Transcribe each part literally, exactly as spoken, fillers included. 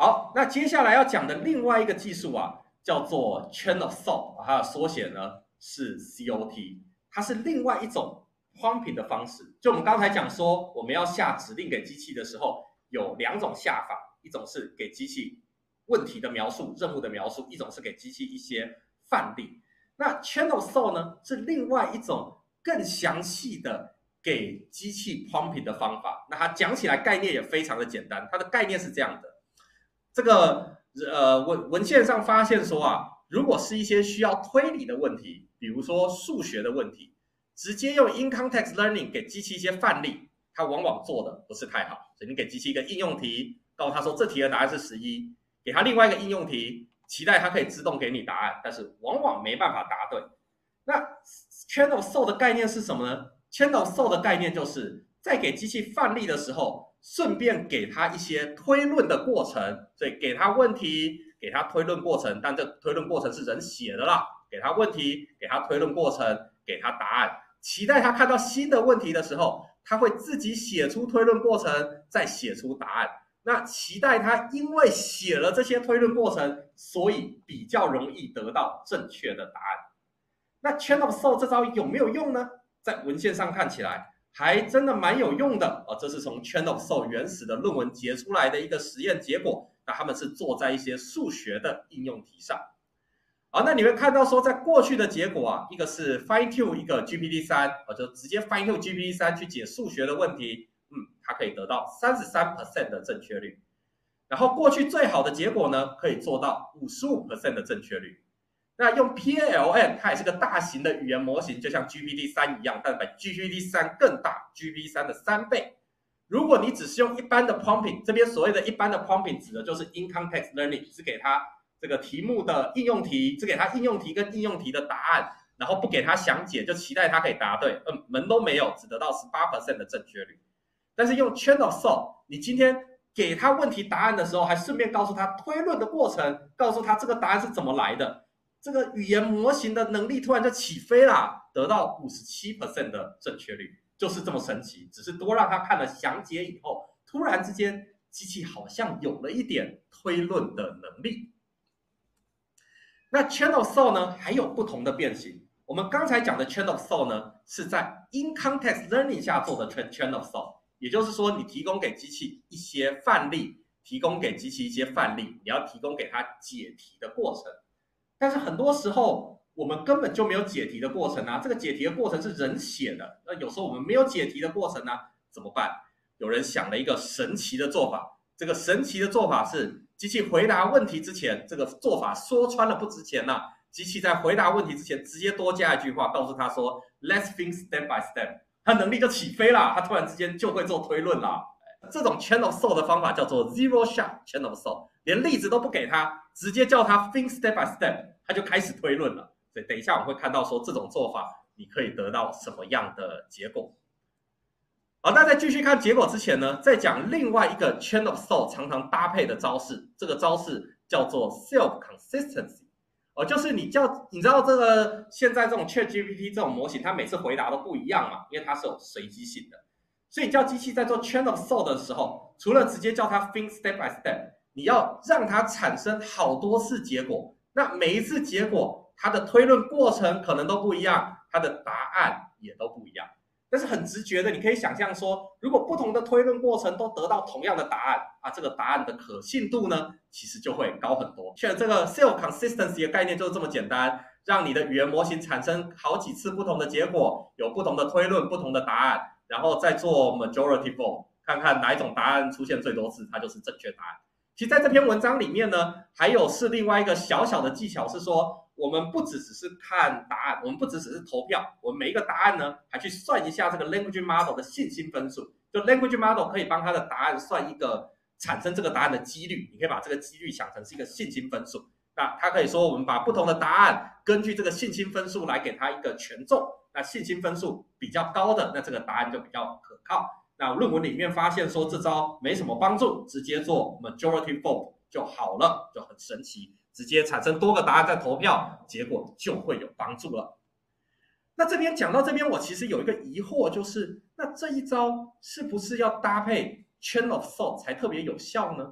好，那接下来要讲的另外一个技术啊，叫做 Chain of Thought， 它的缩写呢是 C O T， 它是另外一种 prompting 的方式。就我们刚才讲说，我们要下指令给机器的时候，有两种下法，一种是给机器问题的描述、任务的描述，一种是给机器一些范例。那 Chain of Thought 呢，是另外一种更详细的给机器 prompting 的方法。那它讲起来概念也非常的简单，它的概念是这样的。这个呃文文献上发现说啊，如果是一些需要推理的问题，比如说数学的问题，直接用 in context learning 给机器一些范例，它往往做的不是太好。所以你给机器一个应用题，告诉他说这题的答案是十一，给他另外一个应用题，期待它可以自动给你答案，但是往往没办法答对。那 Chain of Thought 的概念是什么呢？ Chain of Thought 的概念就是在给机器范例的时候，顺便给他一些推论的过程，所以给他问题，给他推论过程，但这推论过程是人写的啦。给他问题，给他推论过程，给他答案，期待他看到新的问题的时候，他会自己写出推论过程，再写出答案。那期待他因为写了这些推论过程，所以比较容易得到正确的答案。那 Chain of Thought 这招有没有用呢？在文献上看起来还真的蛮有用的、哦、这是从 Chain of Thought 原始的论文截出来的一个实验结果，那他们是做在一些数学的应用题上。好，那你会看到说在过去的结果啊，一个是 fine tune 一个 G P T 三、哦、就直接 fine tune G P T 三 去解数学的问题，嗯，它可以得到 百分之三十三 的正确率。然后过去最好的结果呢，可以做到 百分之五十五 的正确率。那用 P A L M 它也是个大型的语言模型，就像 G P T 三 一样，但比 G P T 三 更大， G P T 三 的三倍。如果你只是用一般的 prompting， 这边所谓的一般的 prompting 指的就是 in context learning， 是给它这个题目的应用题，只给它应用题跟应用题的答案，然后不给它详解，就期待它可以答对，嗯，门都没有，只得到 百分之十八 的正确率。但是用 Chain of Thought， 你今天给他问题答案的时候，还顺便告诉他推论的过程，告诉他这个答案是怎么来的，这个语言模型的能力突然就起飞啦，得到 百分之五十七 的正确率，就是这么神奇。只是多让他看了详解以后，突然之间机器好像有了一点推论的能力。那 Chain of Thought 呢，还有不同的变形。我们刚才讲的 Chain of Thought 呢，是在 in context learning 下做的 Chain of Thought， 也就是说，你提供给机器一些范例，提供给机器一些范例，你要提供给它解题的过程。但是很多时候我们根本就没有解题的过程啊，这个解题的过程是人写的，那有时候我们没有解题的过程啊，怎么办？有人想了一个神奇的做法，这个神奇的做法是机器回答问题之前，这个做法说穿了不值钱啊，机器在回答问题之前直接多加一句话，告诉他说 Let's think step by step， 他能力就起飞了，他突然之间就会做推论了。这种 Chain of Thought 的方法叫做 Zero Shot Chain of Thought， 连例子都不给他，直接叫他 think step by step， 他就开始推论了。所以等一下我们会看到说这种做法你可以得到什么样的结果。好，那在继续看结果之前呢，再讲另外一个 Chain of Thought 常常搭配的招式，这个招式叫做 self consistency， 哦，就是你叫你知道这个现在这种 ChatGPT 这种模型，它每次回答都不一样嘛，因为它是有随机性的，所以你叫机器在做 Chain of Thought 的时候，除了直接叫它 think step by step， 你要让它产生好多次结果，那每一次结果它的推论过程可能都不一样，它的答案也都不一样。但是很直觉的，你可以想象说，如果不同的推论过程都得到同样的答案啊，这个答案的可信度呢，其实就会高很多。选这个 self consistency 的概念就是这么简单，让你的语言模型产生好几次不同的结果，有不同的推论、不同的答案，然后再做 majority vote， 看看哪一种答案出现最多次，它就是正确答案。其实在这篇文章里面呢，还有是另外一个小小的技巧，是说我们不只只是看答案，我们不只只是投票，我们每一个答案呢，还去算一下这个 language model 的信心分数。就 language model 可以帮它的答案算一个产生这个答案的几率，你可以把这个几率想成是一个信心分数。那它可以说我们把不同的答案根据这个信心分数来给它一个权重，那信心分数比较高的，那这个答案就比较可靠。那论文里面发现说这招没什么帮助，直接做 majority vote 就好了，就很神奇，直接产生多个答案再投票，结果就会有帮助了。那这边讲到这边，我其实有一个疑惑，就是那这一招是不是要搭配 chain of thought 才特别有效呢？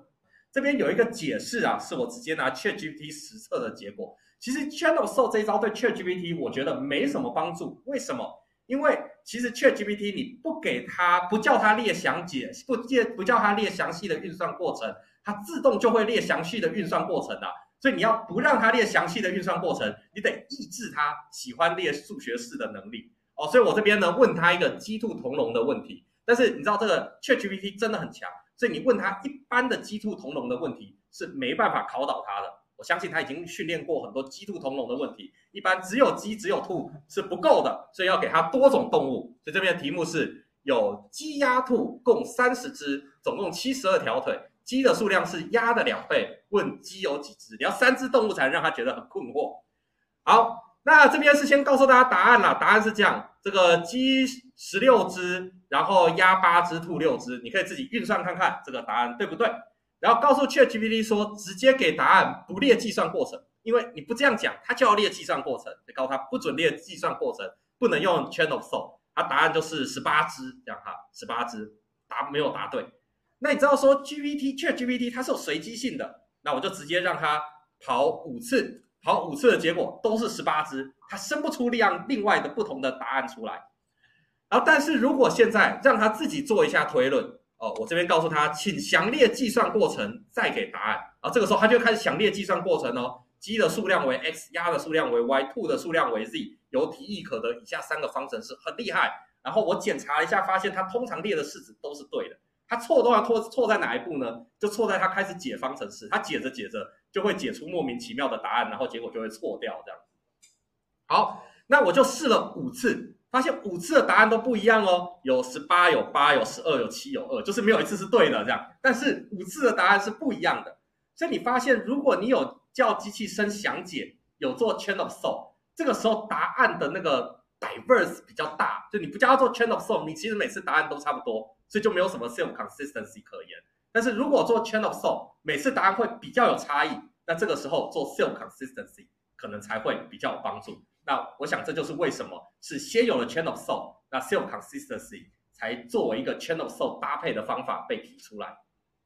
这边有一个解释啊，是我直接拿 ChatGPT 实测的结果。其实 Chain of Thought 这一招对 ChatGPT 我觉得没什么帮助，为什么？因为其实 ChatGPT 你不给它，不叫它列详解，不不叫它列详细的运算过程，它自动就会列详细的运算过程啊。所以你要不让它列详细的运算过程，你得抑制它喜欢列数学式的能力哦。所以我这边呢问它一个鸡兔同笼的问题，但是你知道这个 ChatGPT 真的很强，所以你问它一般的鸡兔同笼的问题是没办法考倒它的。我相信他已经训练过很多鸡兔同笼的问题，一般只有鸡只有兔是不够的，所以要给它多种动物。所以这边的题目是有鸡鸭兔共三十只，总共七十二条腿，鸡的数量是鸭的两倍，问鸡有几只？你要三只动物才能让他觉得很困惑。好，那这边是先告诉大家答案啦，答案是这样，这个鸡十六只，然后鸭八只，兔六只，你可以自己运算看看这个答案对不对。然后告诉 ChatGPT 说，直接给答案，不列计算过程，因为你不这样讲，它就要列计算过程。就告诉他不准列计算过程，不能用 Chain of Thought。它答案就是十八只，这样哈，十八只答没有答对。那你知道说 GPT ChatGPT 它是有随机性的，那我就直接让它跑五次，跑五次的结果都是十八只，它生不出另另外的不同的答案出来。然后，但是如果现在让它自己做一下推论。哦，我这边告诉他，请详列计算过程，再给答案。然后这个时候他就开始详列计算过程哦，鸡的数量为 x， 鸭的数量为 y， 兔的数量为 z， 有提议可得以下三个方程式，很厉害。然后我检查了一下，发现他通常列的式子都是对的，他错都要错错在哪一步呢？就错在他开始解方程式，他解着解着就会解出莫名其妙的答案，然后结果就会错掉这样。好，那我就试了五次。发现五次的答案都不一样哦，有十八，有八，有十二，有七，有二，就是没有一次是对的这样。但是五次的答案是不一样的，所以你发现，如果你有叫机器生详解，有做 Chain of Thought， 这个时候答案的那个 diverse 比较大，就你不叫它做 Chain of Thought， 你其实每次答案都差不多，所以就没有什么 self consistency 可言。但是如果做 Chain of Thought， 每次答案会比较有差异，那这个时候做 self consistency 可能才会比较有帮助。那我想这就是为什么是先有了 Chain of Thought， 那 self consistency 才作为一个 Chain of Thought 搭配的方法被提出来。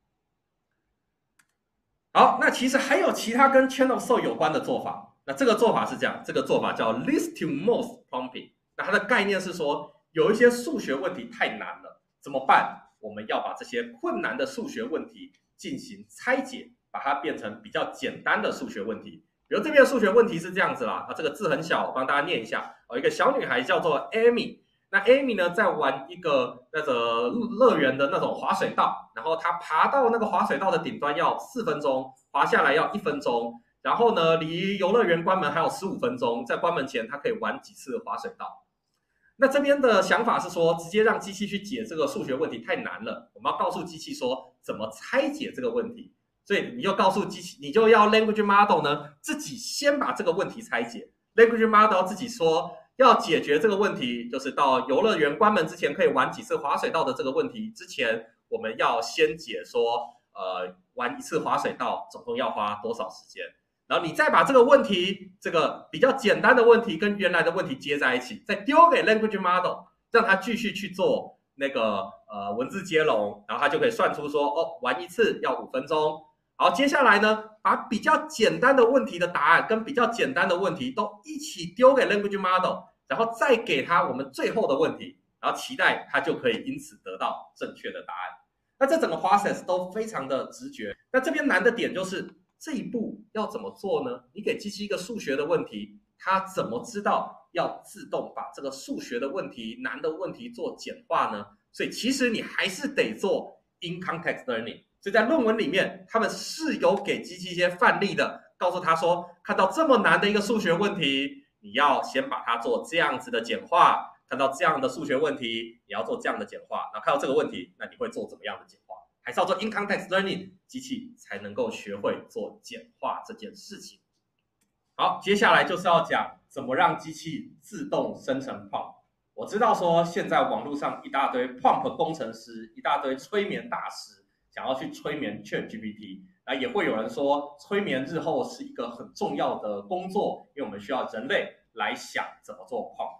好，那其实还有其他跟 Chain of Thought 有关的做法。那这个做法是这样，这个做法叫 least to most prompting。那它的概念是说，有一些数学问题太难了，怎么办？我们要把这些困难的数学问题进行拆解，把它变成比较简单的数学问题。比如这边的数学问题是这样子啦，啊，这个字很小，我帮大家念一下。有一个小女孩叫做 Amy， 那 Amy 呢在玩一个那个乐园的那种滑水道，然后她爬到那个滑水道的顶端要四分钟，滑下来要一分钟，然后呢离游乐园关门还有十五分钟，在关门前她可以玩几次滑水道。那这边的想法是说，直接让机器去解这个数学问题太难了，我们要告诉机器说怎么拆解这个问题。所以你就告诉机器，你就要 language model 呢自己先把这个问题拆解。language model 自己说要解决这个问题，就是到游乐园关门之前可以玩几次滑水道的这个问题之前，我们要先解说，呃，玩一次滑水道总共要花多少时间。然后你再把这个问题，这个比较简单的问题跟原来的问题接在一起，再丢给 language model， 让它继续去做那个呃文字接龙，然后它就可以算出说，哦，玩一次要五分钟。好，接下来呢，把比较简单的问题的答案跟比较简单的问题都一起丢给 language model， 然后再给它我们最后的问题，然后期待它就可以因此得到正确的答案。那这整个 process 都非常的直觉。那这边难的点就是这一步要怎么做呢？你给机器一个数学的问题，它怎么知道要自动把这个数学的问题、难的问题做简化呢？所以其实你还是得做 in context learning。所以在论文里面，他们是有给机器一些范例的，告诉他说，看到这么难的一个数学问题，你要先把它做这样子的简化；看到这样的数学问题，你要做这样的简化；然后看到这个问题，那你会做怎么样的简化？还是要做 in context learning， 机器才能够学会做简化这件事情。好，接下来就是要讲怎么让机器自动生成 prompt。我知道说现在网络上一大堆 prompt 工程师，一大堆催眠大师。想要去催眠 ChatGPT， 那也会有人说，催眠日后是一个很重要的工作，因为我们需要人类来想怎么做 prompt。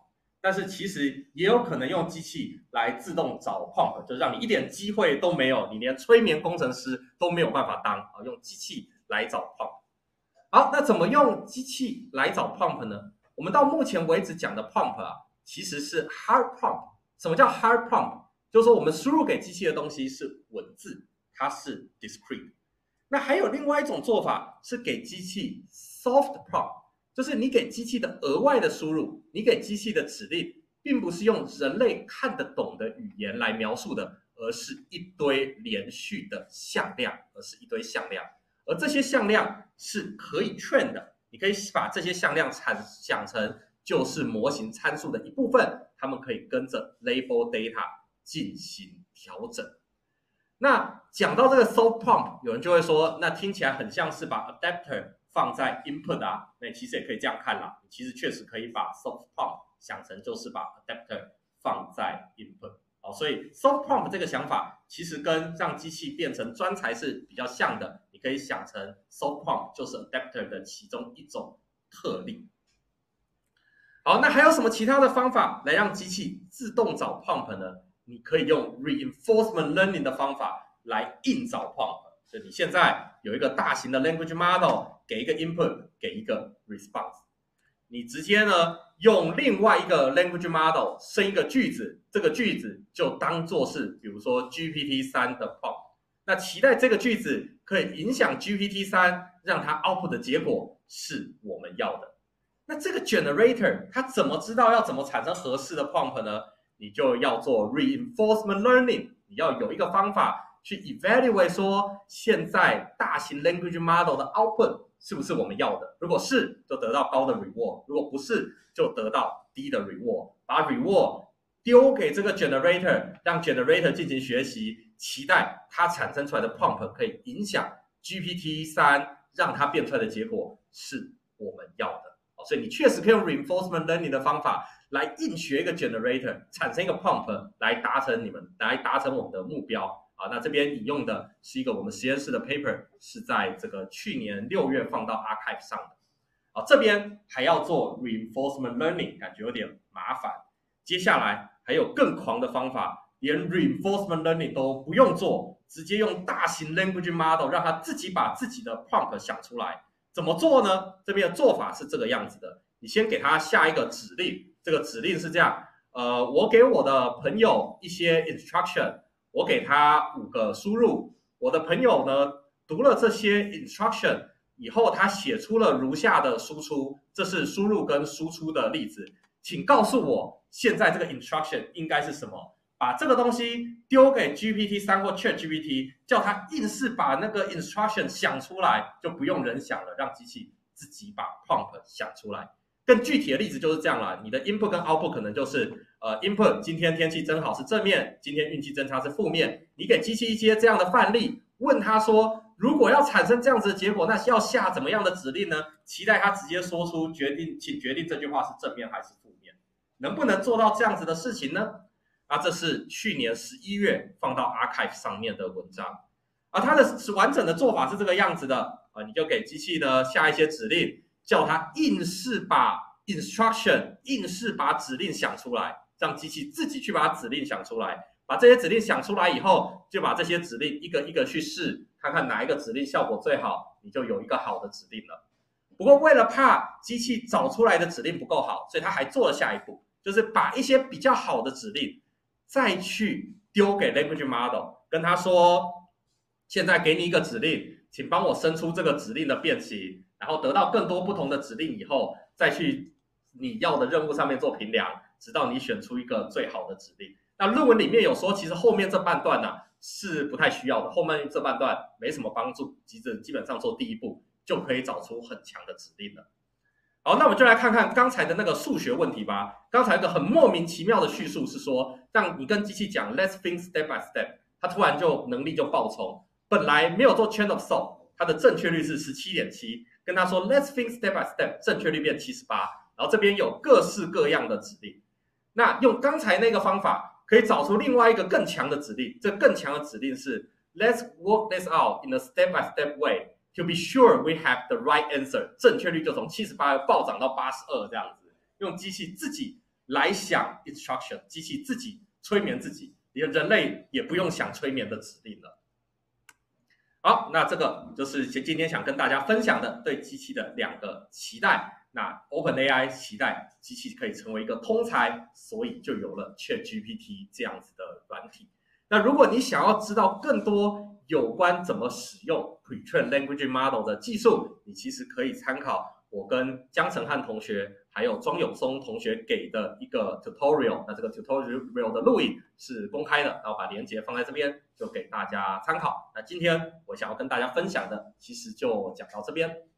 但是其实也有可能用机器来自动找 prompt， 就让你一点机会都没有，你连催眠工程师都没有办法当啊，用机器来找 prompt。好，那怎么用机器来找 prompt 呢？我们到目前为止讲的 prompt 啊，其实是 hard prompt。什么叫 hard prompt？ 就是说我们输入给机器的东西是文字，它是 discrete。那还有另外一种做法是给机器 soft prompt， 就是你给机器的额外的输入，你给机器的指令，并不是用人类看得懂的语言来描述的，而是一堆连续的向量，而是一堆向量。而这些向量是可以 train 的，你可以把这些向量想成就是模型参数的一部分，它们可以跟着 label data 进行调整。那讲到这个 soft prompt， 有人就会说，那听起来很像是把 adapter 放在 input 啊，那其实也可以这样看啦，其实确实可以把 soft prompt 想成就是把 adapter 放在 input。哦，所以 soft prompt 这个想法其实跟让机器变成专才是比较像的，你可以想成 soft prompt 就是 adapter 的其中一种特例。好，那还有什么其他的方法来让机器自动找 prompt 呢？你可以用 reinforcement learning 的方法来硬找 prompt。就你现在有一个大型的 language model， 给一个 input， 给一个 response。你直接呢用另外一个 language model 生一个句子，这个句子就当作是比如说 G P T 三 的 prompt， 那期待这个句子可以影响 G P T 三， 让它 output 的结果是我们要的。那这个 generator 它怎么知道要怎么产生合适的 prompt 呢？你就要做 reinforcement learning， 你要有一个方法去 evaluate 说现在大型 language model 的 output是不是我们要的？如果是，就得到高的 reward； 如果不是，就得到低的 reward。把 reward 丢给这个 generator， 让 generator 进行学习，期待它产生出来的 prompt 可以影响 G P T 三， 让它变出来的结果是我们要的。所以你确实可以用 reinforcement learning 的方法来硬学一个 generator， 产生一个 prompt 来达成你们来达成我们的目标。啊，那这边引用的是一个我们实验室的 paper， 是在这个去年六月放到 archive 上的。啊，这边还要做 reinforcement learning， 感觉有点麻烦。接下来还有更狂的方法，连 reinforcement learning 都不用做，直接用大型 language model 让它自己把自己的 prompt 想出来。怎么做呢？这边的做法是这个样子的，你先给它下一个指令，这个指令是这样，呃，我给我的朋友一些 instruction， 我给他五个输入，我的朋友呢读了这些 instruction 以后，他写出了如下的输出，这是输入跟输出的例子，请告诉我现在这个 instruction 应该是什么？把这个东西丢给 G P T 三 或 ChatGPT， 叫它硬是把那个 instruction 想出来，就不用人想了，让机器自己把 prompt 想出来。更具体的例子就是这样啦，你的 input 跟 output 可能就是呃 input 今天天气真好是正面，今天运气真差是负面。你给机器一些这样的范例，问他说，如果要产生这样子的结果，那要下怎么样的指令呢？期待他直接说出决定，请决定这句话是正面还是负面。能不能做到这样子的事情呢？啊，这是去年十一月放到 archive 上面的文章。啊，它的完整的做法是这个样子的。啊，你就给机器呢下一些指令，叫它硬是把 instruction 硬是把指令想出来，让机器自己去把指令想出来。把这些指令想出来以后，就把这些指令一个一个去试，看看哪一个指令效果最好，你就有一个好的指令了。不过为了怕机器找出来的指令不够好，所以他还做了下一步，就是把一些比较好的指令再去丢给 language model， 跟他说，现在给你一个指令，请帮我生出这个指令的变形，然后得到更多不同的指令以后，再去你要的任务上面做评量，直到你选出一个最好的指令。那论文里面有说，其实后面这半段呢、啊、是不太需要的，后面这半段没什么帮助，基基本上做第一步就可以找出很强的指令了。好，那我们就来看看刚才的那个数学问题吧。刚才一个很莫名其妙的叙述是说，让你跟机器讲 Let's think step by step， 它突然就能力就爆冲。本来没有做 chain of thought， 它的正确率是 十七点七， 跟他说 Let's think step by step， 正确率变七十八，然后这边有各式各样的指令。那用刚才那个方法，可以找出另外一个更强的指令。这更强的指令是 Let's work this out in a step by step way to be sure we have the right answer， 正确率就从七十八暴涨到八十二这样子，用机器自己来想 instruction， 机器自己催眠自己，连人类也不用想催眠的指令了。好，那这个就是今天想跟大家分享的对机器的两个期待。那 OpenAI 期待机器可以成为一个通才，所以就有了 ChatGPT 这样子的软体。那如果你想要知道更多有关怎么使用 Pre-trained Language Model 的技术，你其实可以参考我跟江承汉同学还有庄永松同学给的一个 tutorial。那这个 tutorial 的录影是公开的，然后把连结放在这边，就给大家参考。那今天我想要跟大家分享的，其实就讲到这边。